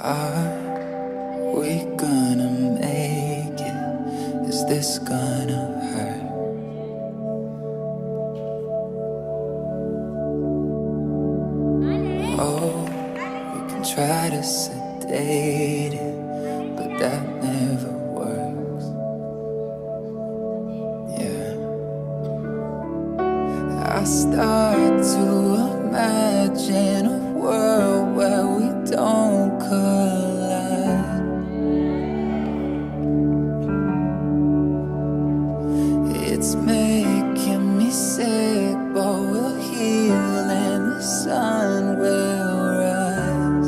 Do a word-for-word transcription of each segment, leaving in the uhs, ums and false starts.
Are we gonna make it? Is this gonna hurt? Oh, we can try to sedate it, but that never works. Yeah, I start to imagine a world where we don't collide. It's making me sick, but we'll heal and the sun will rise.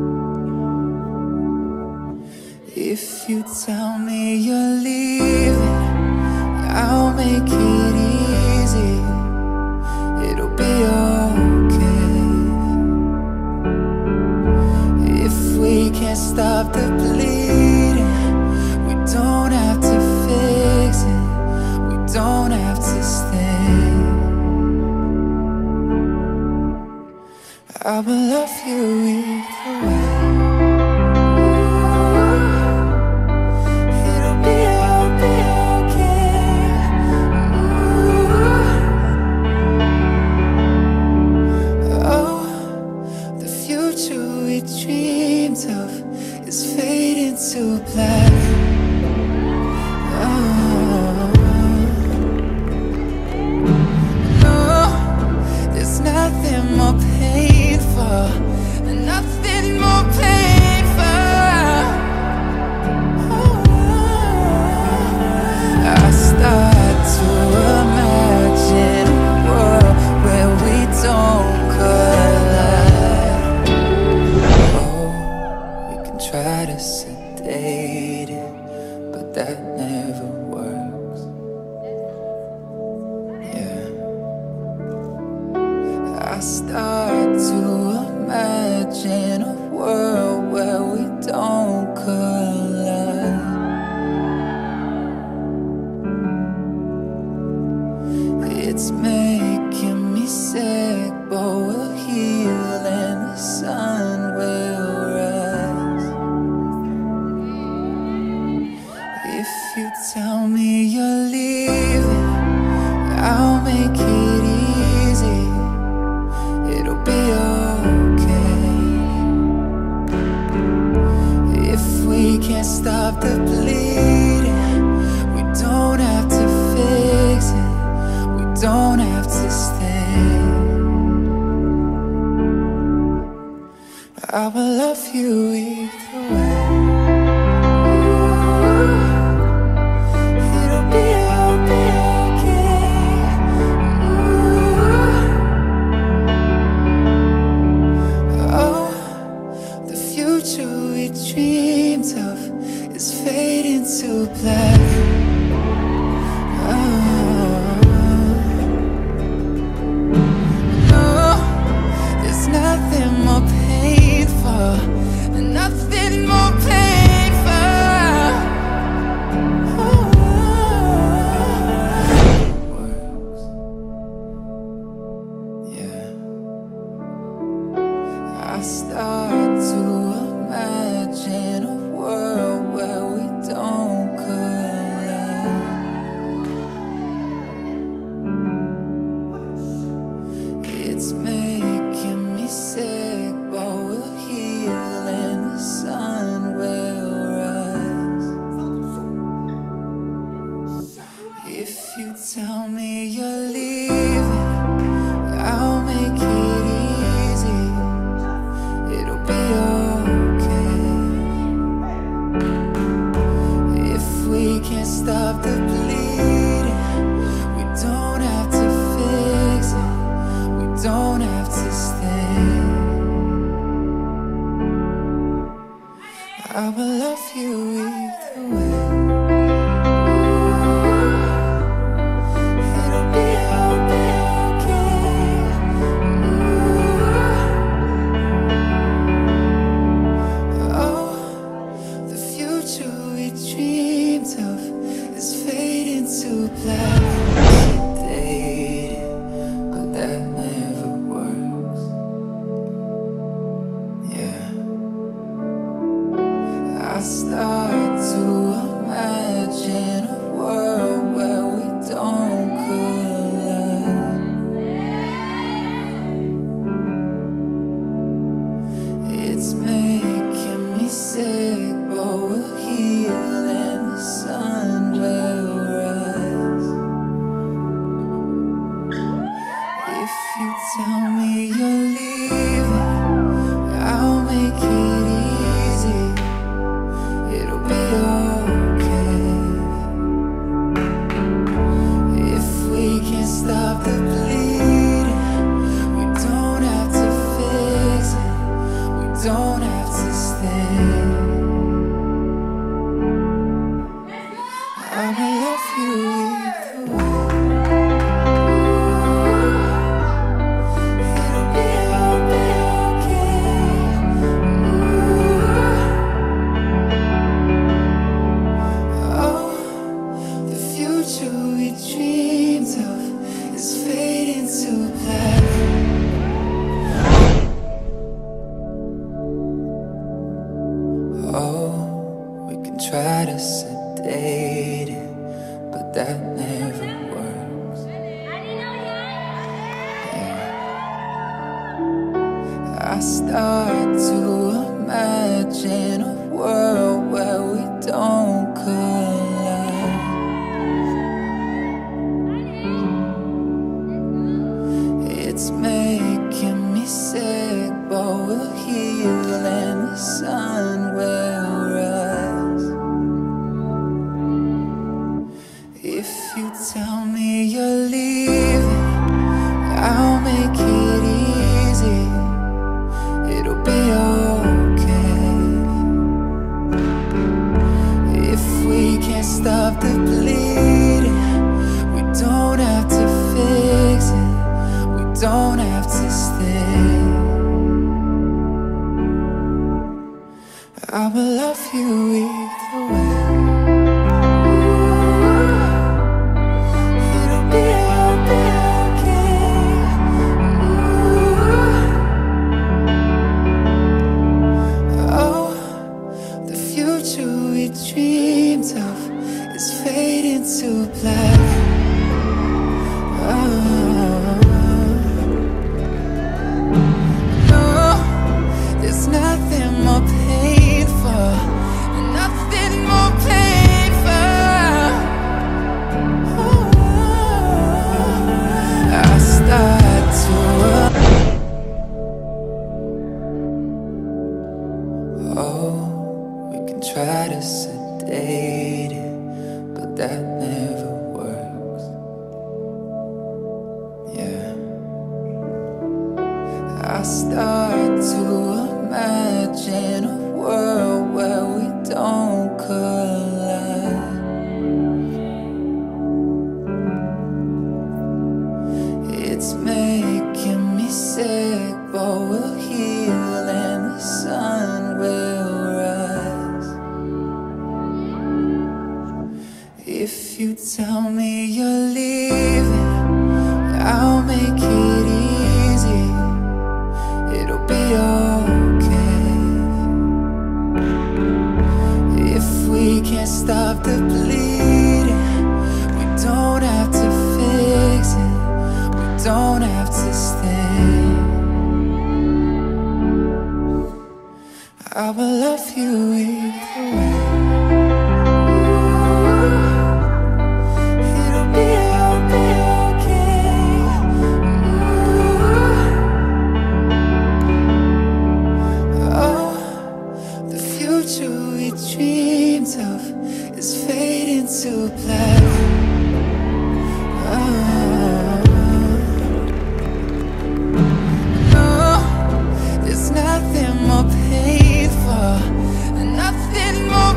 If you tell me you're leaving, I'll make it easy. It'll be okay. If we can't stop the bleeding, we don't have to fix it, we don't have to stay. I will love you either way. It'll be, it'll be okay. Oh, the future we dreamed of is fading to black. Oh, no, there's nothing more painful, nothing more painful. Oh, I start to imagine a world where we don't collide. Oh, we can try to sedate it, but that never works. Yeah, I start to imagine a world where we don't collide. It's making me sick, but we'll heal and the sun will rise. If you tell me you're leaving, I'll make it easy. It'll be okay. If we can't stop the bleeding, we don't have to fix it, we don't have to stay. I will love you either way. It'll be, it'll be okay. Oh, the future we dreamed of is fading to black. Oh, no, there's nothing more painful, nothing more painful. Oh, works. Yeah, I start to imagine a world where we don't collide. It's making me sick, but we'll heal and the sun will rise. If you tell me you're leaving, I'll make it easy. It'll be okay. If we can't stop the bleeding, we don't have to fix it, we don't have tell me you're leaving, I'll make it easy. It'll be okay. If we can't stop the bleeding, we don't have to fix it. We don't have to stay. I'ma love you either way. It'll be, it'll be okay. Ooh. Oh, the future we dreamed of is fading to black. Oh, we can try to sedate it, but that never works. Yeah. I start to imagine a world where we don't collide. It's making me sick, but we'll heal and the sun will rise. If you tell me you're leaving, I'll make it easy. It'll be okay. If we can't stop the bleeding, we don't have to fix it. We don't have to stay. I will love you either way. It'll be, it'll be okay. Ooh. Oh, the future we dreamed of is fading to black. Oh. No, there's nothing more painful, nothing more painful. Oh, I start to Oh, we can try to sedate it, but that never works. Yeah. I start to imagine a world where we don't collide. It's making me sick, but we'll heal and the sun will rise. If you tell me you're leaving, I'll make it easy. It'll be okay. If we can't stop the bleeding, we don't have to fix it. We don't have to stay. I will love you either way. It'll be, it'll be okay. Ooh. Oh, the future we dreamed of is fading to black. Oh. No, there's nothing more painful, nothing more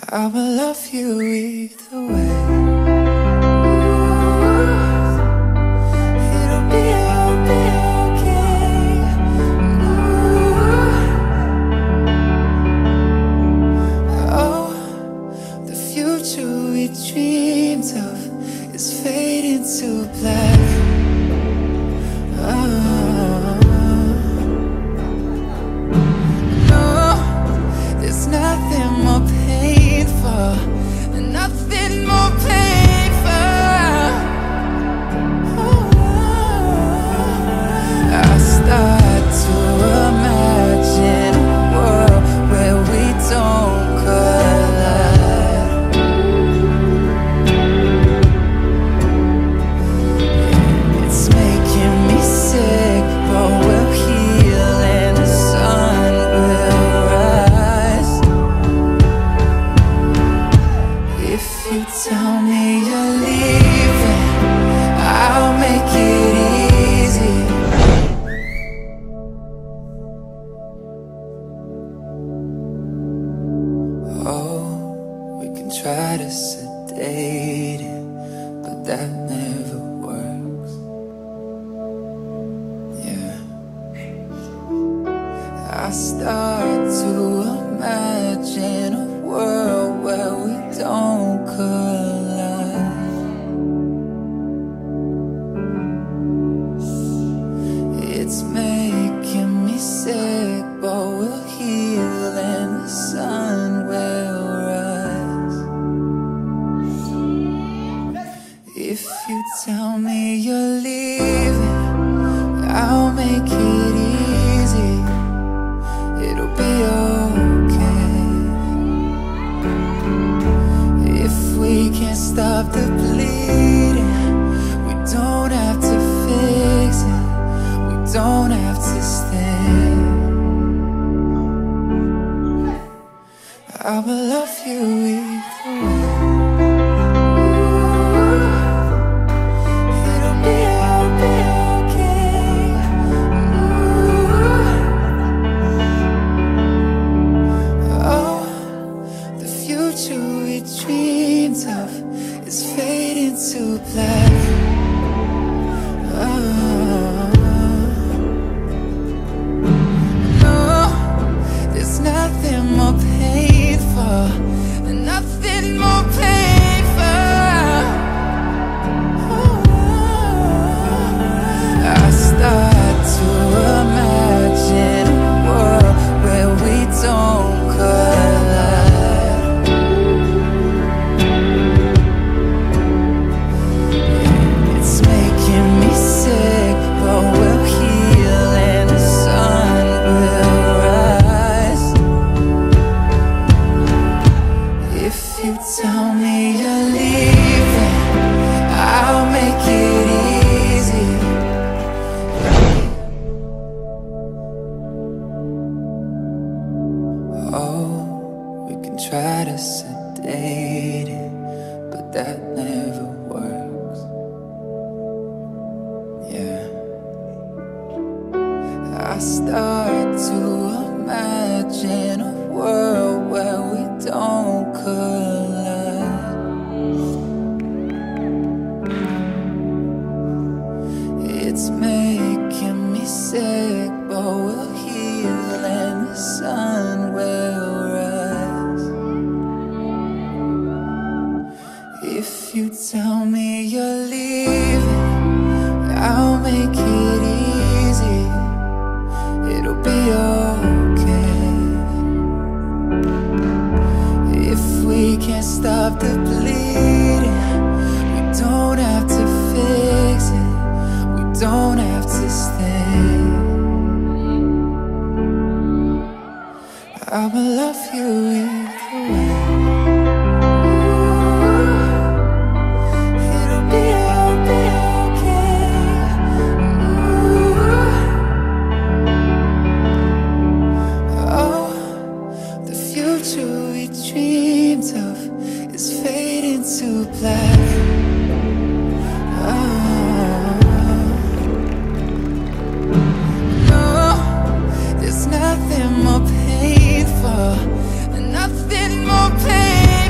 I will love you either way. It'll be, it'll be okay. Oh, the future we dreamed of is fading to black. Oh, no, there's nothing more painful, nothing more painful. Oh, I start to imagine a world where we don't collide. It's making me sick, but we'll heal and the sun will rise. If you tell me you're leaving, I'll make it easy. Oh, we can try to sedate it, but that never works. Yeah, I start to imagine a world where we don't collide. It's making me sick, but we'll heal and the sun will rise. If you tell me you're leaving, I'll make it easy. It'll be okay. If we can't stop the bleeding, we don't have to fix it, we don't have to stay. I will love you either way. It'll be, it'll be okay. Oh, the future we dreamed of is fading to black. Oh, no, there's nothing more painful, nothing more painful. Oh, I start to imagine a world where we don't collide. It's making me sick, but we'll heal and the sun will rise. If you tell me you're leaving, I'll make it easy. Oh, we can try to sedate it, but that never works. Yeah, I start to imagine a world where we don't collide. It's making me sick, but we'll heal and the sun will rise. If you tell me you're leaving, I'll make it easy. It'll be okay. If we can't stop the bleeding, we don't have to fix it, we don't have to stay. I will love you either way. It'll be, it'll be okay. Oh, the future we dreamed of is fading to black. Oh, no, there's nothing more painful, nothing more painful.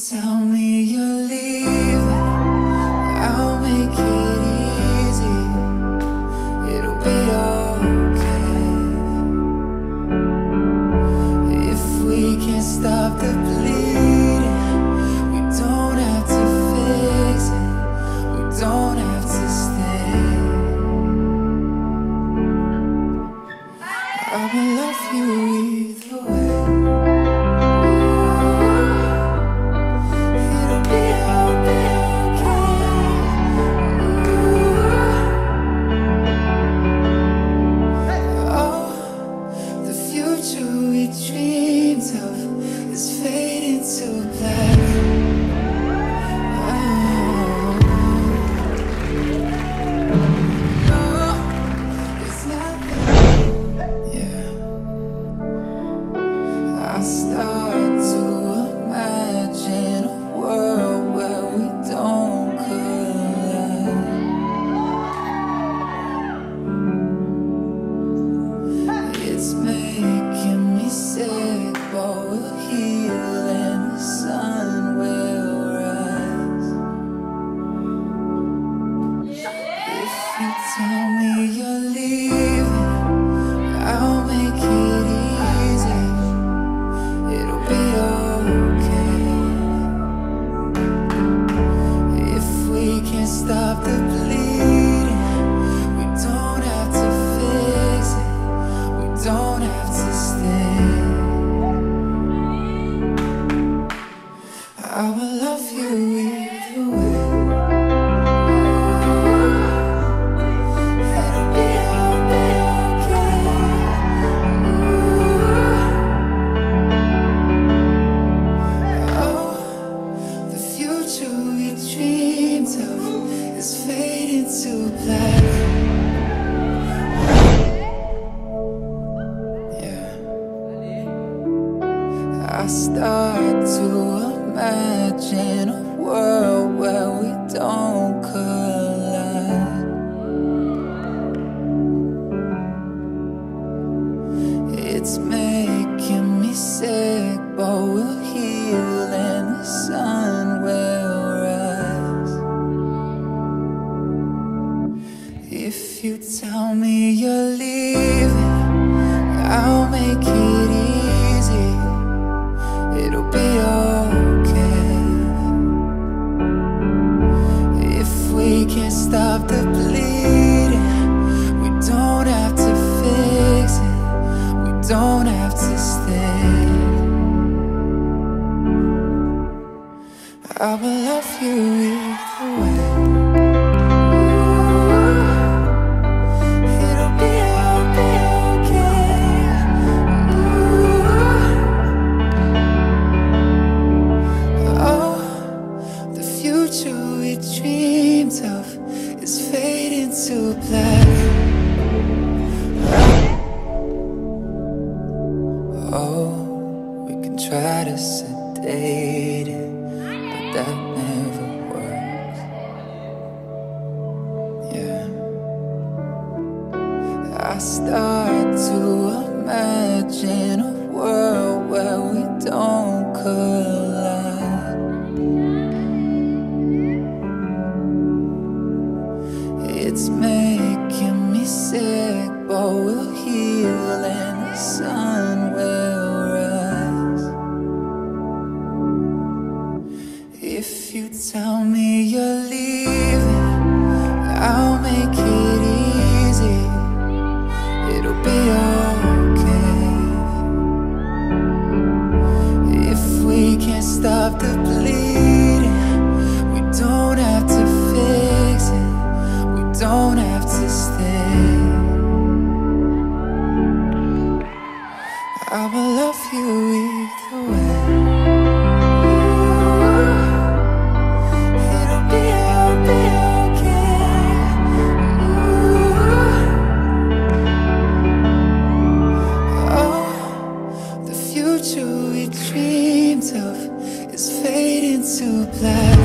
tell me you're leaving, I'll make it easy. It'll be okay. If we can't stop the bleeding, we don't have to fix it, we don't have to stay. I will love you either way. I start to imagine a world where we don't collide. It's making me sick, but we'll heal and the sun will rise. If you tell me you're leaving, I'll make it easy. It'll be okay. If we can't stop the bleeding, we don't have to fix it, we don't have to stay. I will love you either way. Is fading to black. Yeah. I start to imagine a world where we don't collide. It's making me sick, but we'll heal and the sun will rise. If you tell me you're leaving, I'll make it easy. It'll be okay. If we can't stop the bleeding, we don't have to fix it, we don't have to stay. I will love you either way. We dreamed of is fading to black. Oh, we can try to sedate it, but that never works. Yeah. I start to imagine a world where we don't collide. It's making me sick, but we'll heal and the sun will rise. If you tell me you're leaving, I'll make it easy. It'll be okay. If we can't stop the bleeding, we don't have to fix it, don't have to stay. I will love you either way. It'll be, it'll be okay. Oh, the future we dreamed of is fading to black.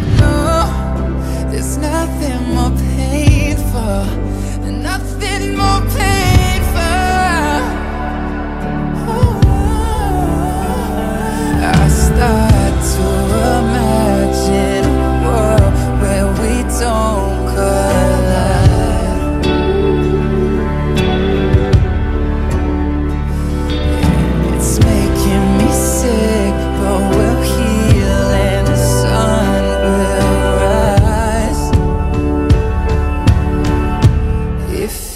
Nothing more painful, nothing more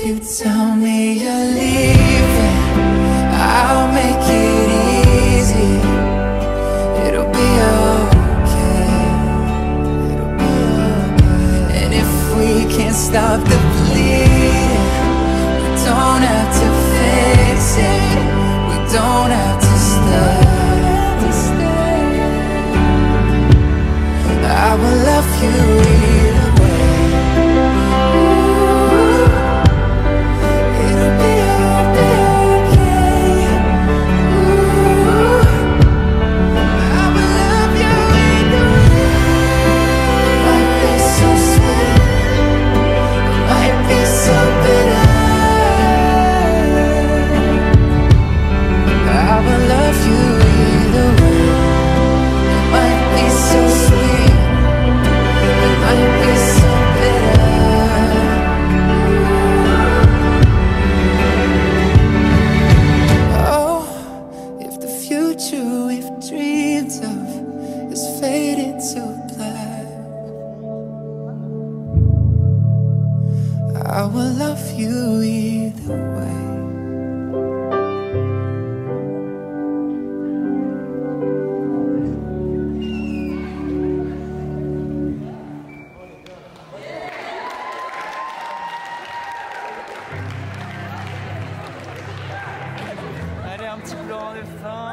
you tell me you're leaving, I'll make it easy. It'll be okay, it'll be okay. And if we can't stop the bleeding, we don't have to fix it, we don't have to stay. I will love you either way. Ooh, it'll be, it'll be okay. Ooh, I will love you either way. It might be so sweet, it might be so bitter. I will love you either way. It might be so sweet, it might be so bitter. Oh, if the future we've dreamed of is faded to black, I will love you either way. Allez, un petit plan de fin.